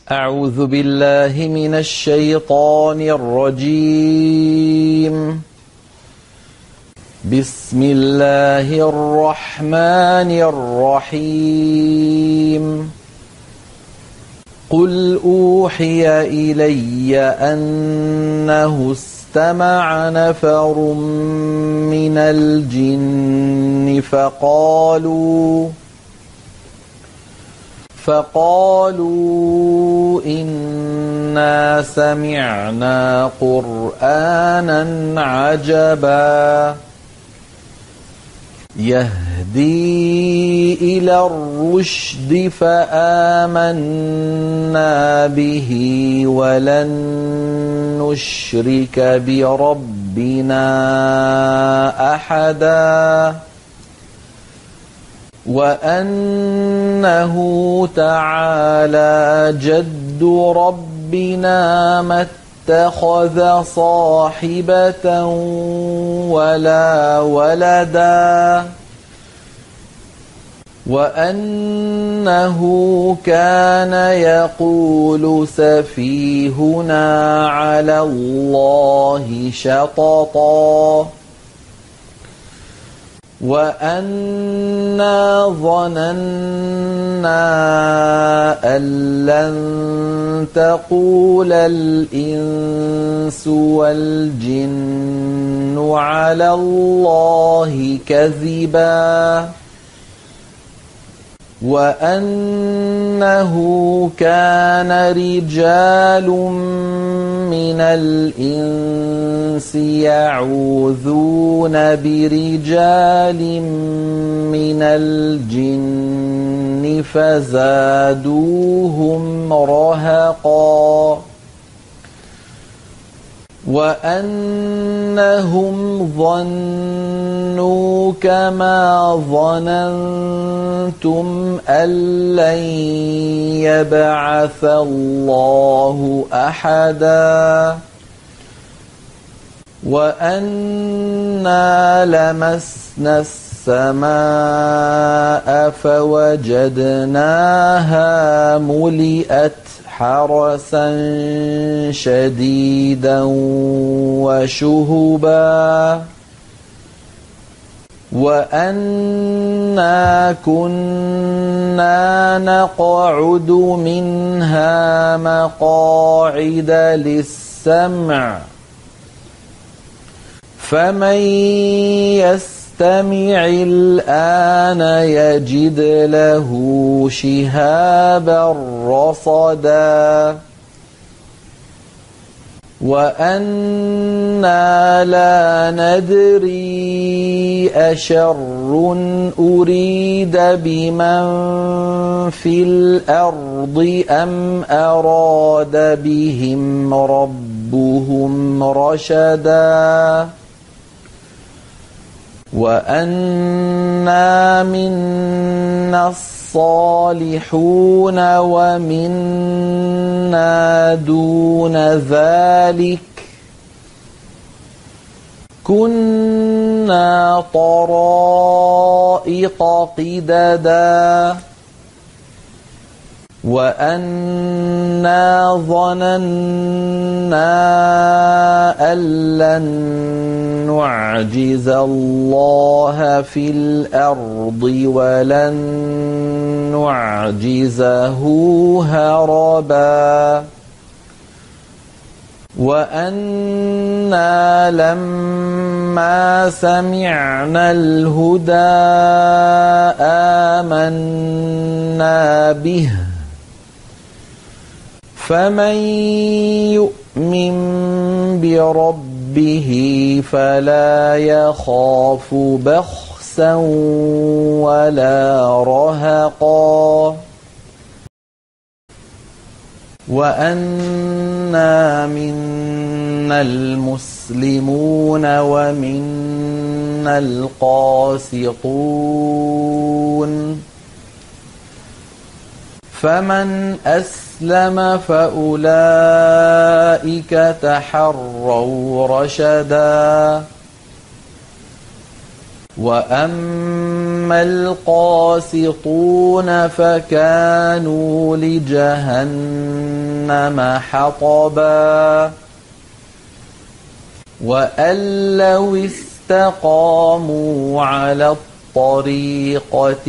أعوذ بالله من الشيطان الرجيم. بسم الله الرحمن الرحيم. قل أوحي إلي أنه استمع نفر من الجن فقالوا إنا سمعنا قرآنا عجبا يهدي إلى الرشد فآمنا به ولن نشرك بربنا أحدا وأنه تعالى جد ربنا ما اتخذ صاحبة ولا ولدا وأنه كان يقول سفيهنا على الله شططا وأنا ظننا أن لن تقول الإنس والجن على الله كذبا وأنه كان رجال من الإنس يعوذون برجال من الجن فزادوهم رهقا وأنهم ظنوا كما ظننتم أن لن يبعث الله أحدا وأنا لمسنا السماء فوجدناها ملئت حرسا شديدا وشهبا وأنا كنا نقعد منها مقاعد للسمع فمن يستمع الآن يجد له شهابا رصدا وأنا لا ندري أشر أريد بمن في الأرض أم أراد بهم ربهم رشدا وأنا منا الصالحون ومنا دون ذلك كنا طرائق قددا وأنا ظننا أن لن نعجز الله في الأرض ولن نعجزه هربا وأنا لما سمعنا الهدى آمنا به فمن يؤمن بربه فلا يخاف بخسا ولا رهقا وأنا منا المسلمون ومنا القاسطون فمن أسلم فأولئك تحروا رشدا وأما فأما القاسطون فكانوا لجهنم حطبا وأن لو استقاموا على الطريقة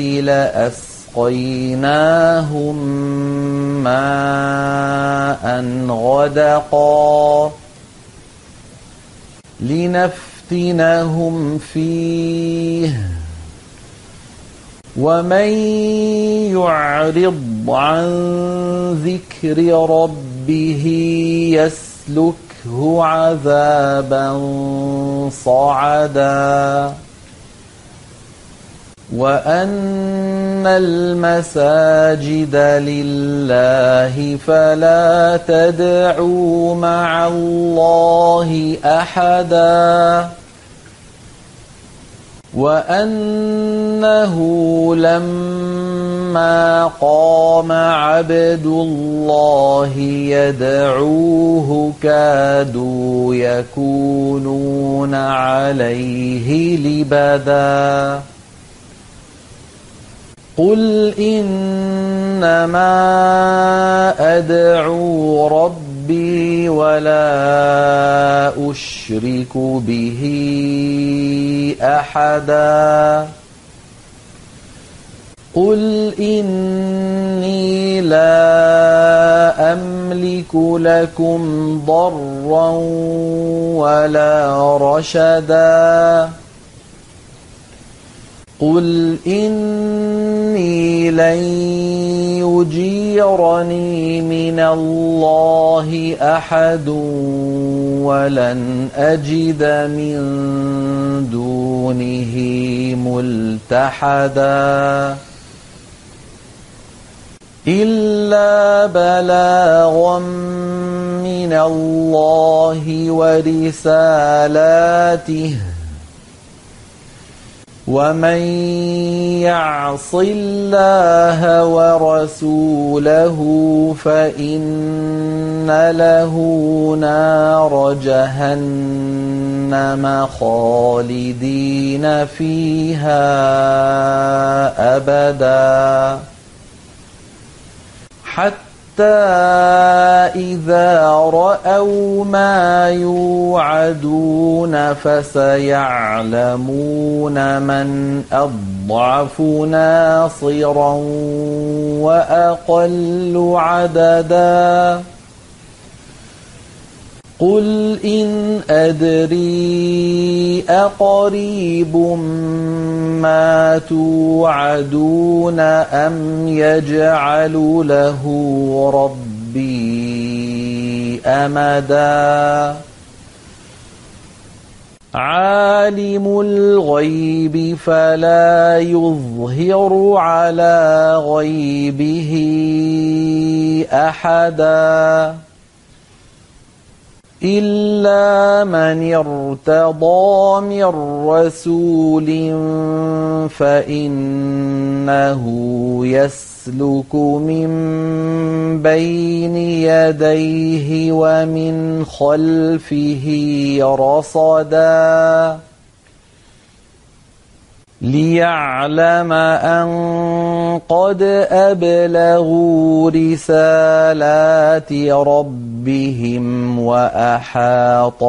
لأسقيناهم ماء غدقا لنفتنهم فيه ومن يعرض عن ذكر ربه يسلكه عذابا صعدا وأن المساجد لله فلا تدعوا مع الله أحدا وأنه لما قام عبد الله يدعوه كادوا يكونون عليه لبدا قل إنما أدعو ربي ولا أشرك به أحدا قل إني لا أملك لكم ضرا ولا رشدا قل إني لن يجيرني من الله أحد ولن أجد من دونه ملتحدا إلا بلاغا من الله ورسالاته ومن يعص الله ورسوله فإن له نار جهنم خالدين فيها أبدا حتى إذا رأوا ما يوعدون فسيعلمون من أضعف ناصرا وأقل عددا قل إن أدري أقريب ما توعدون أم يجعل له ربي أمدا عالم الغيب فلا يظهر على غيبه أحدا إلا من ارتضى من رسول فإنه يسلك من بين يديه ومن خلفه رصدا ليعلم أن قد أبلغوا رسالات ربهم وأحاط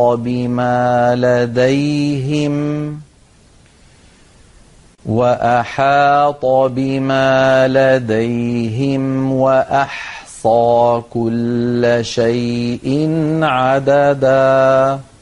بما لديهم وأحصى كل شيء عددا